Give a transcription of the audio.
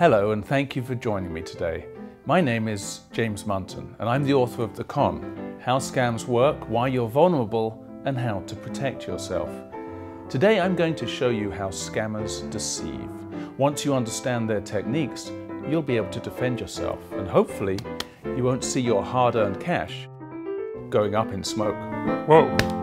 Hello and thank you for joining me today. My name is James Munton and I'm the author of The Con, How Scams Work, Why You're Vulnerable and How to Protect Yourself. Today I'm going to show you how scammers deceive. Once you understand their techniques, you'll be able to defend yourself and hopefully you won't see your hard-earned cash going up in smoke. Whoa.